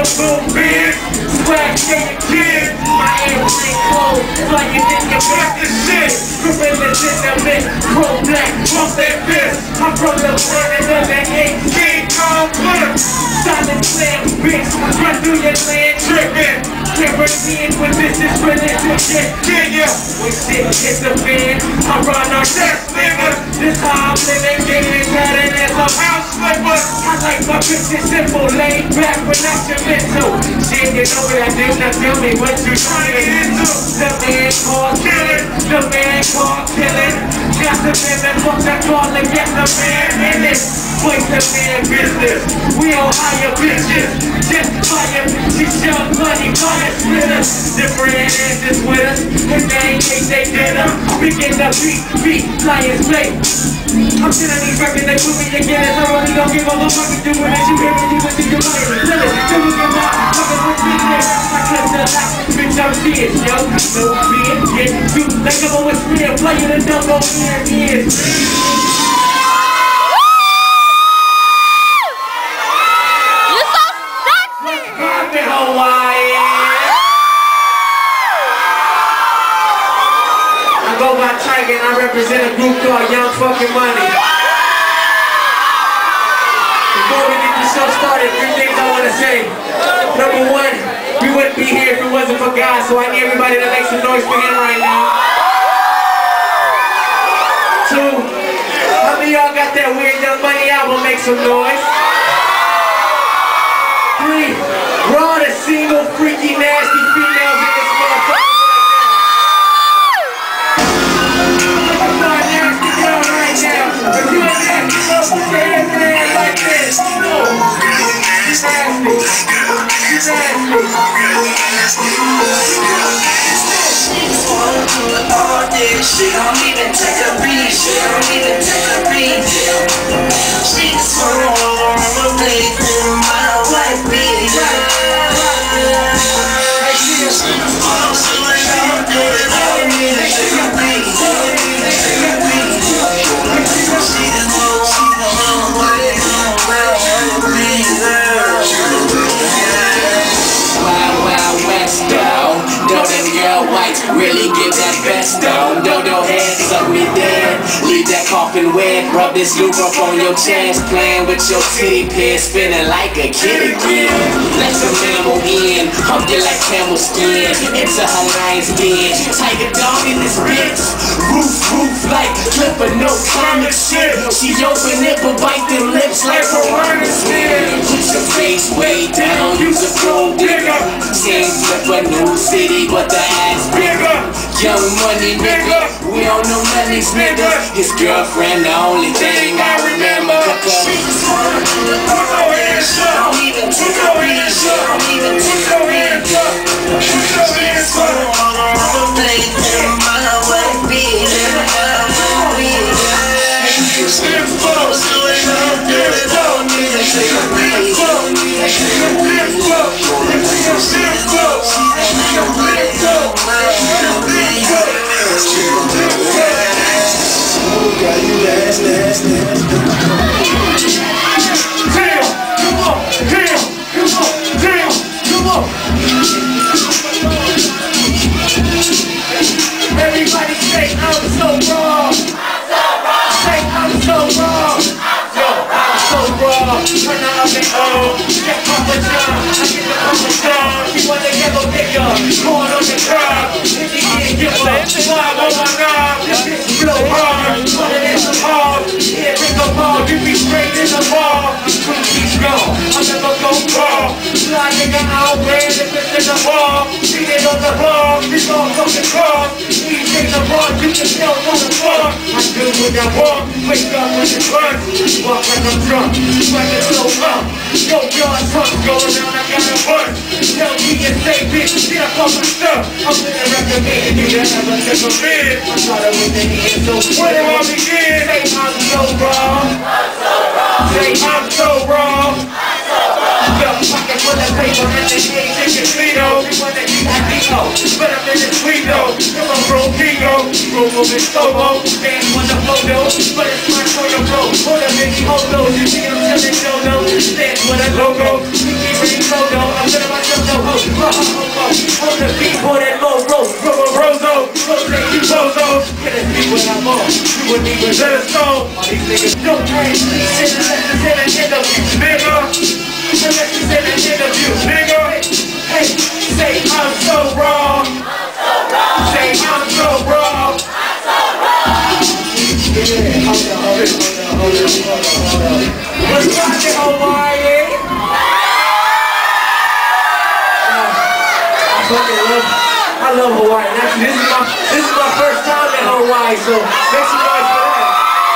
boom biz, swag getting kids. My airplane cold, flying in your back and shit. Gorillas in the mix, pro black, bump that fist. I'm from the planet of the 18 complex. Silent slam, bitch, run through your land tripping. Caribbean with this is religion, Kenya. We shit hit the fan, I run our death niggas. This how I'm living, getting better than some house slippers. I like my bitches simple, laid back, relax your mental. Shit, you know what I do, now tell me what you trying to get into. The man called killing, the man called killing. Got the man, fuck that call and get the man in it. Voice the man business, we don't hire bitches. Just fire, she young money, fire splitters. The brand is with us, and they ain't they did them. Begin the beat, flyers play. I'm sitting these records, they put me again. I really don't give a fuck if you do it. You hear me, you listen, you money. Tell it, tell me your mouth, fucking with me there. I clip the light, bitch, I'm dead, yo. No fear, get you like I'm always real. Playing the double ears. I go by Tyga and I represent a group called Young Fucking Money. Before we get the show started, 3 things I want to say. Number 1, we wouldn't be here if it wasn't for God, so I need everybody to make some noise for him right now. 2, how many of y'all got that weird Young Money album? Make some noise. 3, we're all the single, freaky, nasty females in this motherfucker. She don't even take a beat. She don't even take a beat. She just wanna roll around my plate and my wife beat. She just wanna see what I'm doing. I don't need to take a beat. She the wrong way. Wild West though. Don't them girl whites really give that best though. Dodo head, suck me dead. Leave that coffin wet. Rub this lube up on your chest. Playing with your titty pin, spinning like a kid again. Let the mammal in, hump you like camel skin. It's a Hawaiian's den. Tyga dog in this bitch. Roof like Clipper, no comic shit. She open it but bite them lips like Piranha skin. Put your face way down, use a gold digger. Same Clipper, new city, but the ass bigger. Young Money nigga, we don't know nothing's nigga. His girlfriend, the only thing I remember. She just wanna do the she don't even take a beat. She don't even take a beat. She just wanna roll around the plate and my wife beat. She just supposed to it up there. Don't need to take a beat. Everybody say I'm so wrong. Say I'm so wrong. Yo, I'm so wrong. Turn the oven on. Get Papa John. I get the Papa John. She want the yellow nigga. Corn on the curb. If you can't give up, slime on my knob. This bitch blow hard. Put it in the ball. Yeah, pick a ball. You be straight in the ball. He's gone. I'll never go wrong. Fly nigga out there. If it's in the ball. Beat it on the ball. He's gon' fucking cross. He's in the ball. You can tell on the floor. I do what I walk. Wake up with the crunch. Walk like I'm drunk. Sweat it so up. Go yard truck. Go around. I got a bunch. Tell me and say bitch. Get up on my stuff. I'm gonna recommend you to ever take a bid. I thought it was in the end. So where do I begin? Say I'm so wrong. Say I'm so wrong. Got pocket full of paper and the gauge in your Vito. You wanna eat a Nico, but I'm in the Tweedo. I'm a bro Pico, roll moving solo. Stand on the photo, but it's my photo. go. Hold up, baby, hold on. You see I'm telling no, no. Stand with a logo. We keep reading logo. I'm feeling myself, no ho. On the beat, pour that low road. Rozo. Rotate you bozos. Get a beat when I'm on. You wouldn't even let us know. All these niggas don't pay. Send the lessons in an interview. Nigga. The lessons in an interview. Nigga. Hey, say I'm so wrong. Say I'm so wrong. Yeah, hold on. What's rockin', Hawaii? I love Hawaii. Actually, this is my first time in Hawaii, so make some noise for that.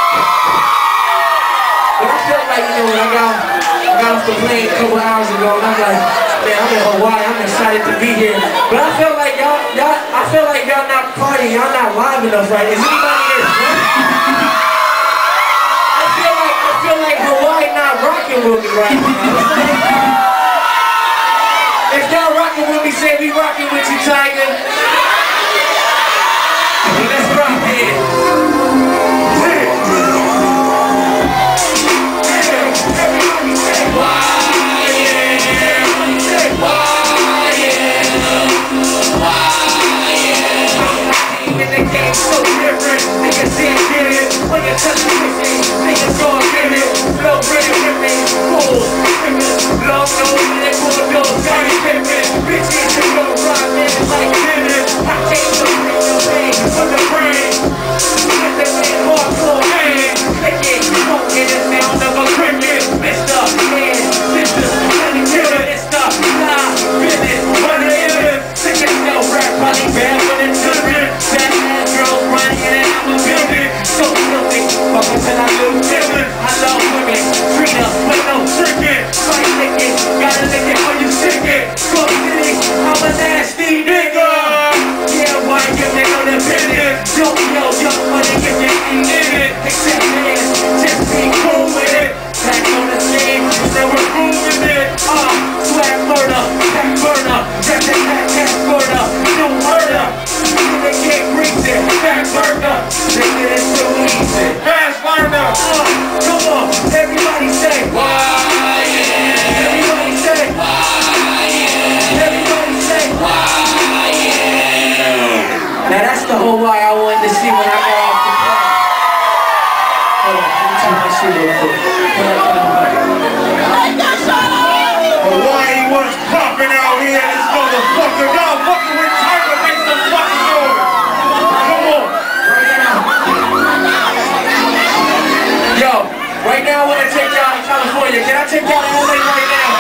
But I felt like, you know, when I got off the plane a couple hours ago, and I'm like, man, I'm in Hawaii. I'm excited to be here. But I felt like y'all not partying. Y'all not live enough, right? Is anybody here drunk? I feel like Hawaii not rocking with me right now. If y'all rocking with me, say we rocking with you, Tyga. Well, let's rock it. Everybody say why, yeah. Why, yeah. Why, yeah. And the game's so different. Niggas can't get it. When you touch the machine, niggas gon' get it. Blow ready with me. Cool. Long nose, and they pull the doors. Bitches who go rock in like dinner. I came to bring the pain from the brain. Let the man hardcore man. They get smoking the sound of a cricket. Mr. Man, sisters, honey killer. It's the live business. What it is. Sick as hell rap, probably bad when it's children. Bad ass girls running in and out of building. So filthy, fucking till I lose children. I love women, treat her with no tricking. Fight lick it, gotta lick it when you sick it. I'm a nasty nigga. Yeah, why give me no opinion? Don't know young money if you ain't in it. Except this, just be cool with it. Back on the scene, so we're moving it. Swag murder, pack burner, pack murder, no murder. They can't reach it, back burner. They get it so easy. Fast burner. Come on, everybody say why? Yeah. Everybody say why? Now that's the Hawaii I wanted to see when I got off the plane. Hold on, let me turn my shit real quick. Hawaii was popping out here in this motherfucker. Y'all fucking with Tyga, make some fucking noise. Come on. Yo, right now I want to take y'all to California. Can I take y'all to LA right now?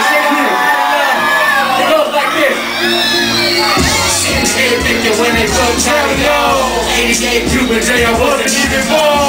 It goes like this. When they put Tyga, 88 Cuban J, I wasn't even born.